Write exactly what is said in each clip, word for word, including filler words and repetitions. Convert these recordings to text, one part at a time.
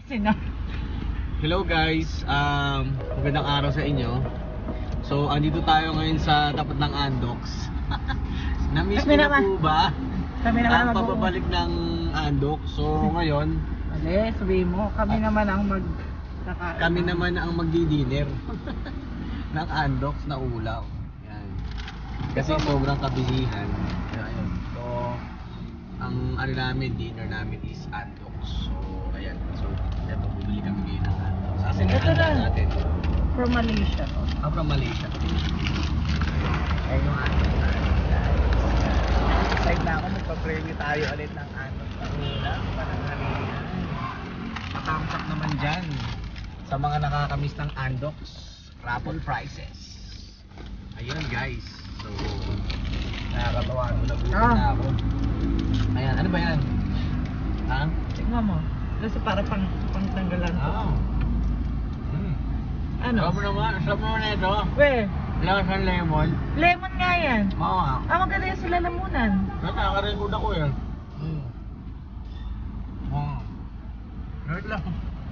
Hello guys, um, magandang araw sa inyo. So, andito tayo ngayon sa tapat ng Andox. Na-miss niyo na po ba? Kami naman ang pababalik ng Andox. So, ngayon, Ale, sabihin mo, kami uh, naman ang mag kami naman ang magdi-dinner ng Andox na ulaw. Yan. Kasi sobrang kabisihan. Ayun. So, ang ano namin, dinner namin is Andox. So, ayan. So, eto, bumili kami ngayon ng Andox. Asin na Andox natin. From Malaysia. Ah, from Malaysia. Ayun yung Andox natin, guys. Excited na ako, magpa-preview tayo ulit ng Andox na ulaw. Parang halihan. Matamsak naman dyan sa mga nakakamiss ng Andox raffle prizes. Ayun guys. So, nakakatawa ko, nagutom Ah. na ako. Ayan, ano ba yan? Ha? Tingnan mo. Kasi para pang pangtanggalan ko. Oh. Hmm. Ano? Sarap mo naman, sarap mo na ito. We, Lakas ng lemon. lemon nga yan. Oo nga. Ah, maganda yan sila lamunan. Nakaka-record ako yan. Hmm. Oh. Wait lang.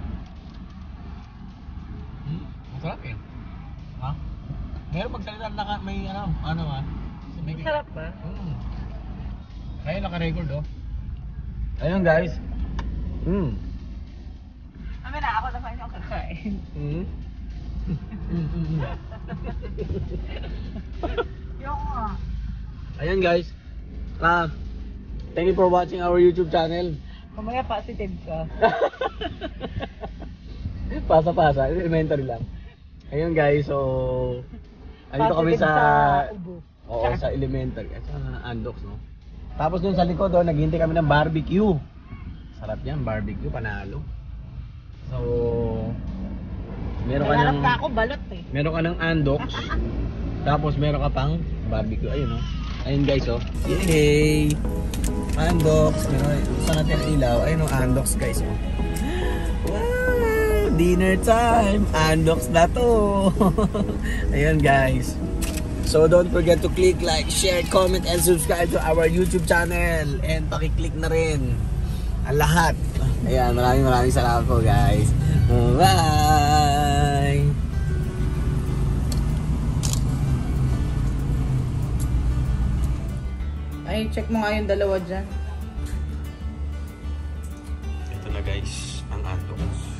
Hmm. Masarap eh. Ha? Meron magsalita na ka, may ano, ano ha? May... Sarap ba? Hmm. Kaya naka-record oh. Ayun guys. Hmm. Kami na, ako naman yung kakain. Hmm. Hmm. Yung nga. Ayun guys. Ah, thank you for watching our YouTube channel. Mamaya positive ka. Pasa-pasa, elementary lang. Ayun guys, so andito kami Positive sa ubo. Oo, sa elementary at sa Andox, no. Tapos dun sa likod, oh, naghihintay kami ng barbecue. Sarap yan, barbecue, panalo. So, meron ka Nalarap ng na ako, balot eh. meron ka ng Andox. Tapos meron ka pang barbecue, ayun oh. Ayun guys, oh. Yay! Andox, meron sa natin ang ilaw. Ayun oh, Andox guys, oh. Wow! Dinner time! Andox na to! Ayun guys. So don't forget to click like, share, comment, and subscribe to our YouTube channel. And pakiclick na rin ang lahat. Ayan, maraming maraming salamat po guys. Bye! Ay, check mo nga yung dalawa dyan. Ito na guys, ang Andox.